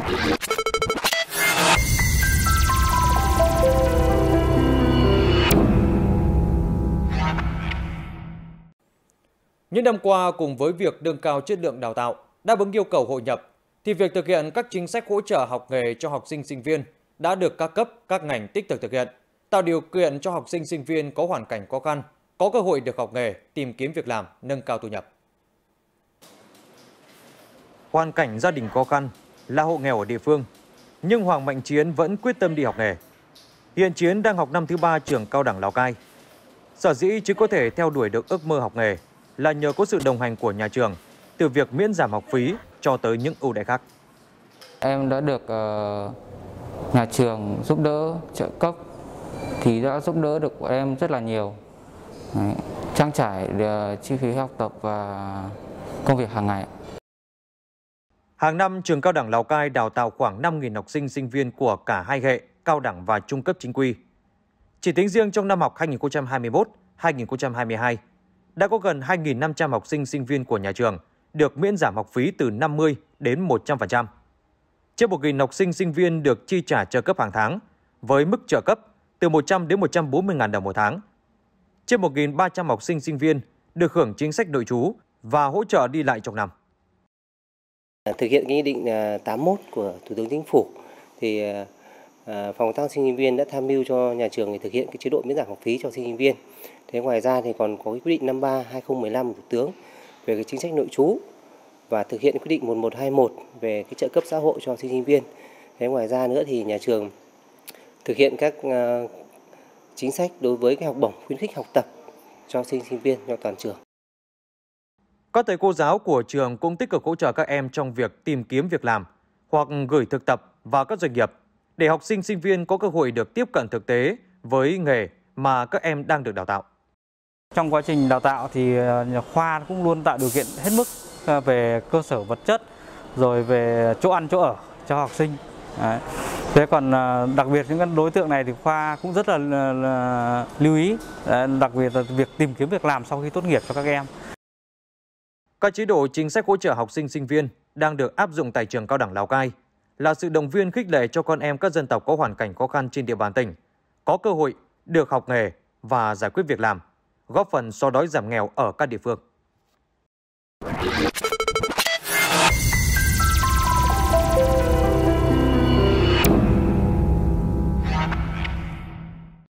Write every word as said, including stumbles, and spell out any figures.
Những năm qua, cùng với việc nâng cao chất lượng đào tạo, đáp ứng yêu cầu hội nhập, thì việc thực hiện các chính sách hỗ trợ học nghề cho học sinh sinh viên đã được các cấp, các ngành tích cực thực hiện, tạo điều kiện cho học sinh sinh viên có hoàn cảnh khó khăn, có cơ hội được học nghề, tìm kiếm việc làm, nâng cao thu nhập. Hoàn cảnh gia đình khó khăn, là hộ nghèo ở địa phương, nhưng Hoàng Mạnh Chiến vẫn quyết tâm đi học nghề. Hiện Chiến đang học năm thứ ba trường Cao đẳng Lào Cai. Sở dĩ Chiến có thể theo đuổi được ước mơ học nghề là nhờ có sự đồng hành của nhà trường, từ việc miễn giảm học phí cho tới những ưu đãi khác. Em đã được uh, nhà trường giúp đỡ trợ cấp, thì đã giúp đỡ được bọn em rất là nhiều. Đấy, trang trải uh, chi phí học tập và công việc hàng ngày. Hàng năm, trường Cao đẳng Lào Cai đào tạo khoảng năm nghìn học sinh sinh viên của cả hai hệ, cao đẳng và trung cấp chính quy. Chỉ tính riêng trong năm học hai nghìn không trăm hai mươi mốt hai nghìn không trăm hai mươi hai, đã có gần hai nghìn năm trăm học sinh sinh viên của nhà trường được miễn giảm học phí từ năm mươi đến một trăm phần trăm. Trên một nghìn học sinh sinh viên được chi trả trợ cấp hàng tháng, với mức trợ cấp từ một trăm đến một trăm bốn mươi nghìn đồng một tháng. Trên một nghìn ba trăm học sinh sinh viên được hưởng chính sách nội trú và hỗ trợ đi lại trong năm. Thực hiện nghị định tám mươi mốt của Thủ tướng Chính phủ, thì phòng công tác sinh viên đã tham mưu cho nhà trường để thực hiện cái chế độ miễn giảm học phí cho sinh viên. Thế ngoài ra thì còn có cái quyết định năm ba hai nghìn không trăm mười lăm của Thủ tướng về cái chính sách nội trú và thực hiện quyết định một một hai một về cái trợ cấp xã hội cho sinh viên. Thế ngoài ra nữa thì nhà trường thực hiện các uh, chính sách đối với cái học bổng khuyến khích học tập cho sinh sinh viên cho toàn trường. Các thầy cô giáo của trường cũng tích cực hỗ trợ các em trong việc tìm kiếm việc làm hoặc gửi thực tập vào các doanh nghiệp để học sinh sinh viên có cơ hội được tiếp cận thực tế với nghề mà các em đang được đào tạo. Trong quá trình đào tạo thì nhà khoa cũng luôn tạo điều kiện hết mức về cơ sở vật chất, rồi về chỗ ăn chỗ ở cho học sinh. Đấy. Thế còn đặc biệt những đối tượng này thì khoa cũng rất là, là, là lưu ý, đặc biệt là việc tìm kiếm việc làm sau khi tốt nghiệp cho các em. Các chế độ chính sách hỗ trợ học sinh sinh viên đang được áp dụng tại trường Cao đẳng Lào Cai là sự động viên khích lệ cho con em các dân tộc có hoàn cảnh khó khăn trên địa bàn tỉnh có cơ hội được học nghề và giải quyết việc làm, góp phần xóa đói giảm nghèo ở các địa phương.